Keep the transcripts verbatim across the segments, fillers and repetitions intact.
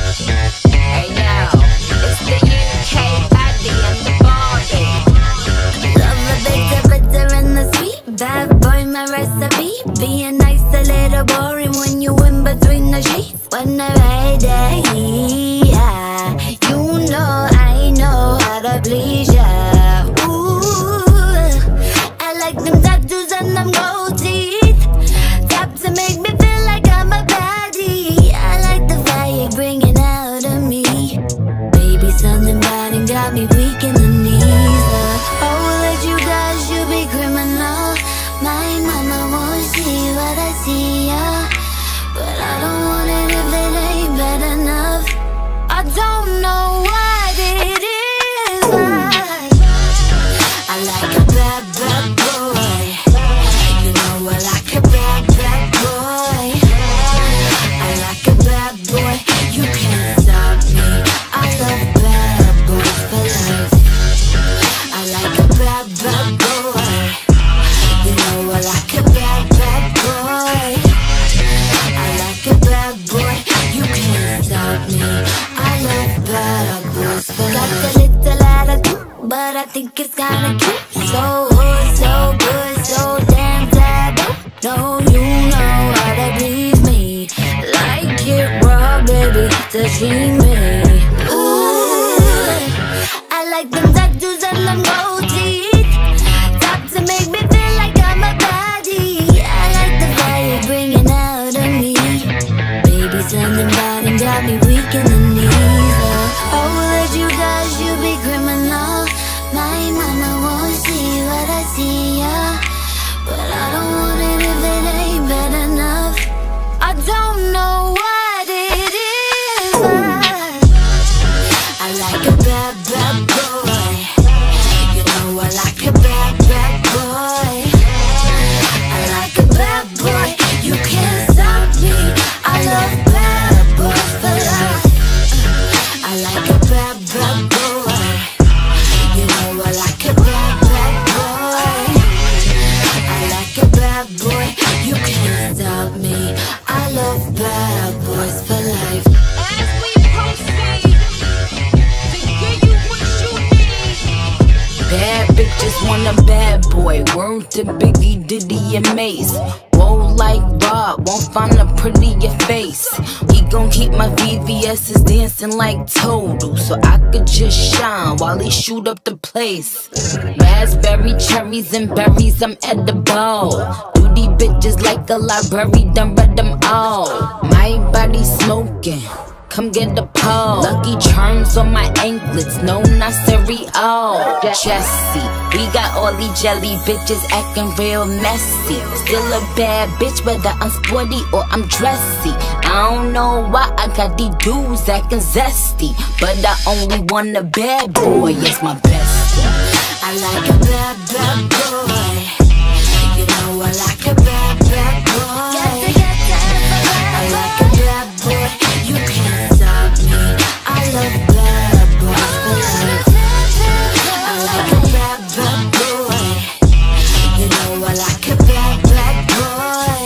Hey yo, it's the U K Addy and the Barbie. Love the bitter, bitter and the sweet. Bad boy, my recipe. Being nice, a little boring when you in between the sheets. When the right day, yeah, you know I know how to please ya. Ooh, I like them tattoos and them gold teeth. Tap to make me feel like I'm a baddie. I like the fire bringing out of me. Baby, something bad and got me weak in the knees. uh, Oh, that you guys, you be criminal. My mama won't see what I see, yeah. But I don't want it if it ain't bad enough. I don't know what it is. I, I like a bad, bad boy. You know I like a bad, bad boy. I like a bad boy. You can't stop me. I love bad boys for life. I like a bad, bad boy. You know I like a bad, bad boy. I like a bad boy. You can't stop me. I love bad boys for life. Got a little attitude, but I think it's kinda cute. So hood, so good, so damn taboo. No, you know how to please me. Like it raw, baby, touch me. Ooh, I like them tattoos and them gold teeth. Top to make me feel like I'm a baddie. I like the fire bringing out of me. Baby, something bad and got me weak in the knees. uh, Oh, that you guys, you be criminal. My mama won't see what I see, yeah. But I don't want it if it ain't bad enough. I don't know what it is. I, I like a bad, bad boy. You know I like a bad, bad boy. I like a bad boy. You can't stop me. I love bad boys for life. I like a bad, bad boy. You know I like a bad, bad boy. I like a bad boy. You can't stop me. I love bad boys for life. As we proceed to give you what you need. Bad bitches want a bad boy. Word to Biggie, Diddy, and Mace. Whoa, like Rob, won't find a prettier face. He gon' keep my V V S's dancing like Total, so I could just shine while he shoot up the place. Raspberry, cherries, and berries, I'm edible. Do these bitches like a library, done read them all. My body smoking, come get a pole. Lucky Charms on my anklets, no, not cereal. Jesse, we got all these jelly bitches acting real messy. Still a bad bitch, whether I'm sporty or I'm dressy. I don't know why I got these dudes acting zesty, but I only want a bad boy, yes, my bestie. I like a bad, bad boy. You know I like a bad, bad boy. I like a bad boy. You can't stop me. I love bad boys for life. I like a bad, bad boy. You know I like a bad, bad boy.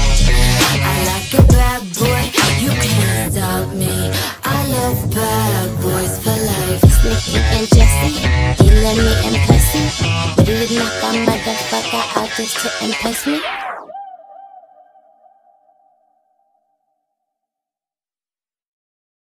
I like a bad boy. You can't stop me. I love bad boys for life. Snicky and Jesse, he let me impress him. But he knock a motherfucker out just to impress me.